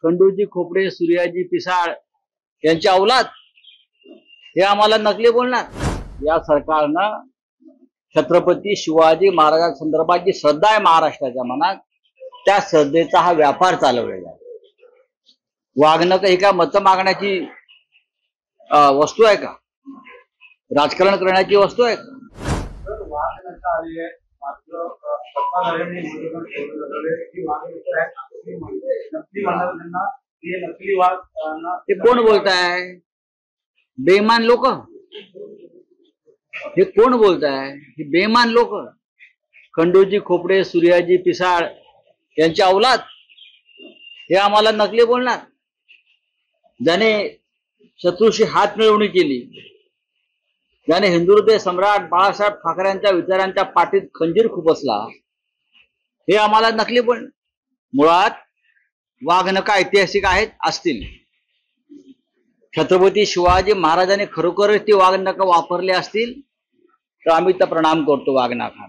खंडूजी खोपडे, सूर्याजी पिसाळ यांची औलाद हे आम्हाला नकली बोलणार। या सरकारनं छत्रपती शिवाजी महाराजांसंदर्भात जी श्रद्धा आहे महाराष्ट्राच्या मनात, त्या श्रद्धेचा हा व्यापार चालवलेला आहे। वागणं ही काय मतं मागण्याची वस्तू आहे का? राजकारण करण्याची वस्तू आहे का? ते कोण बोलताय? बेईमान लोक। हे कोण बोलताय? हे बेईमान लोक। खंडूजी खोपडे, सूर्याजी पिसाळ यांची औलाद हे आम्हाला नकली बोलणार। ज्याने शत्रूशी हात मिळवणी केली, ज्याने हिंदुहृदय सम्राट बाळासाहेब ठाकरेंच्या विचारांच्या पाठीत खंजीर खुपसला, हे आम्हाला नकली बोलणार। मुळात वाघनका ऐतिहासिक आहेत असतील। छत्रपती शिवाजी महाराजांनी खरोखरच ती वाघनका वापरली असतील तर आम्ही तर प्रणाम करतो वाघनका।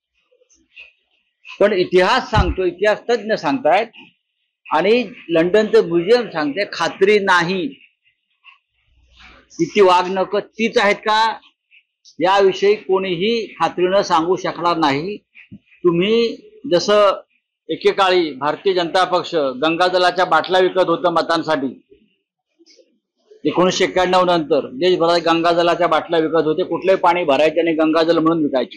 पण इतिहास सांगतो, इतिहास तज्ञ सांगतायत आणि लंडनचं म्युझियम सांगते खात्री नाही की ती वाघनकं तीच आहेत का, याविषयी कोणीही खात्रीनं सांगू शकणार नाही। तुम्ही जसं एकेकाळी भारतीय जनता पक्ष गंगाजलाच्या बाटल्या विकत होतं मतांसाठी, 1991 नंतर देशभरात गंगाजलाच्या बाटल्या विकत होते। कुठले पाणी भरायचे आणि गंगाजल म्हणून विकायचे,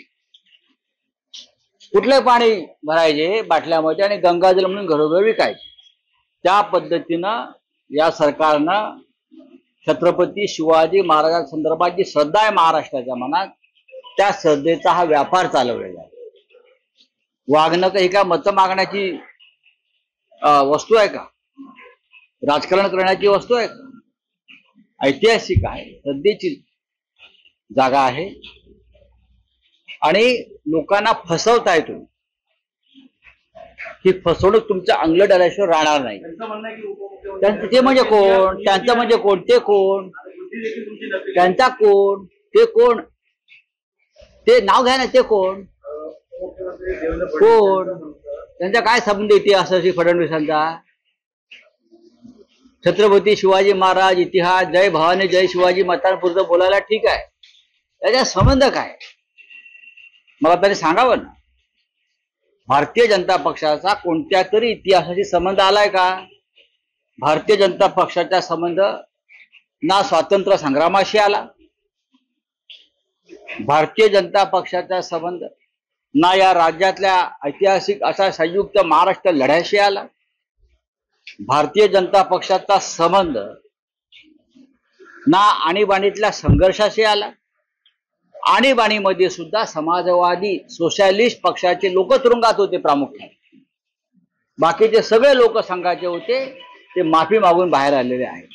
कुठले पाणी भरायचे बाटल्यामध्ये आणि गंगाजल म्हणून घरोघर विकायचे। त्या पद्धतीनं या सरकारनं छत्रपती शिवाजी महाराजांसंदर्भात जी श्रद्धा आहे महाराष्ट्राच्या मनात, त्या श्रद्धेचा हा व्यापार चालवलेला आहे। वागणं ही काय मतं मागण्याची वस्तू आहे का? राजकारण करण्याची वस्तू आहे का? ऐतिहासिक आहे, श्रद्धेची जागा आहे आणि लोकांना फसवताय तुम्ही। ही फसवणूक तुमच्या अंगलट आल्याशिवाय राहणार नाही। ते म्हणजे कोण? त्यांचं म्हणजे कोण? ते कोण? त्यांचा कोण? ते कोण? ते नाव घ्या ना, ते कोण? कोण? त्यांचा काय संबंध इतिहासाशी फडणवीसांचा? छत्रपती शिवाजी महाराज, इतिहास, जय भवानी जय शिवाजी मतांपुरतं बोलायला ठीक आहे, त्याचा संबंध काय मला तरी सांगावं ना। भारतीय जनता पक्षाचा कोणत्या तरी इतिहासाशी संबंध आलाय का? भारतीय जनता पक्षाचा संबंध ना स्वातंत्र्य संग्रामाशी आला, भारतीय जनता पक्षाचा संबंध ना या राज्यातल्या ऐतिहासिक असा संयुक्त महाराष्ट्र लढ्याशी आला। भारतीय जनता पक्षाचा संबंध ना आणीबाणीतल्या संघर्षाशी आला। आणीबाणीमध्ये सुद्धा समाजवादी सोशलिस्ट पक्षाचे लोक तुरुंगात होते प्रामुख्याने, बाकीचे सगळे लोक संघाचे होते ते माफी मागून बाहेर आलेले आहेत।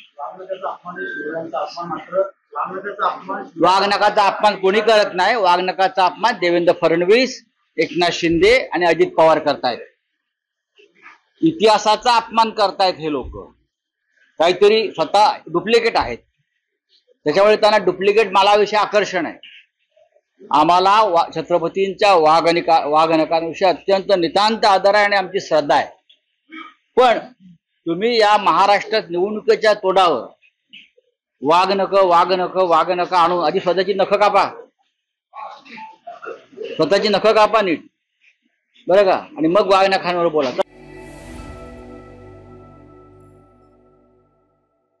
वाघनकाचा अपमान कोणी करत नाही। वाघनकाचा अपमान देवेंद्र फडणवीस, एकनाथ शिंदे आणि अजित पवार करतायत। इतिहासाचा अपमान करतायत हे लोक, काहीतरी स्वतः डुप्लिकेट आहेत, त्याच्यामुळे त्यांना डुप्लिकेट मालाविषयी आकर्षण आहे। आम्हाला छत्रपतींच्या वाघनकांविषयी अत्यंत नितांत आदर आहे आणि आमची श्रद्धा आहे। पण तुम्ही या महाराष्ट्रात निवडणुकीच्या तोंडावर वाघनक आणून आधी स्वतःची नखं कापा, स्वतःची नखं कापा नीट, बरं का, आणि मग वाघनखांवर बोला।